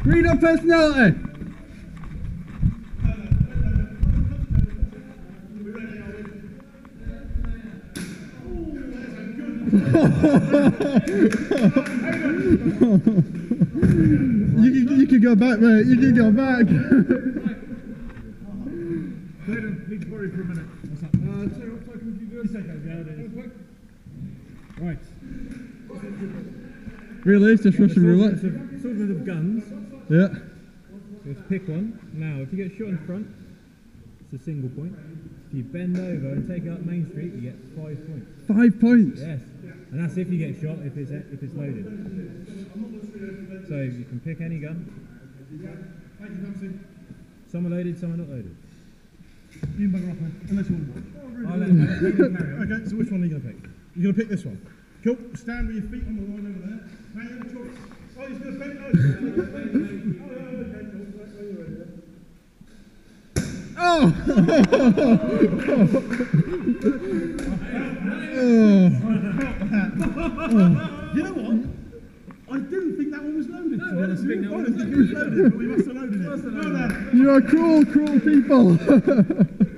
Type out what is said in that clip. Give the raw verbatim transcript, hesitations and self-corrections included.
Read our personality. you, can, you can go back, mate. You can go back. Need to worry for a minute. What's up? Uh, so what time can you do? It's okay, yeah, it is. Right. Really? It's just Russian roulette? Sort of guns. Yeah. So let's pick one. Now, if you get shot in front, it's a single point. If you bend over and take out Main Street, you get five points. Five points? Yes. And that's if you get shot, if it's if it's loaded. So you can pick any gun. Some are loaded, some are not loaded. You can bugger off, man, unless you want to. I'll let you carry on. Okay, so which one are you going to pick? You're going to pick this one. Cool. Stand with your feet on the line over there. Now you have a choice. Oh, he's going to bend over. Oh, okay, cool. Right, when you're ready then. Oh! oh. You know what? I didn't think that one was loaded. No, to be I honest didn't with think you. that I one didn't think it was loaded, but we must have loaded it. Must have Well loaded done. You are cruel, cruel people.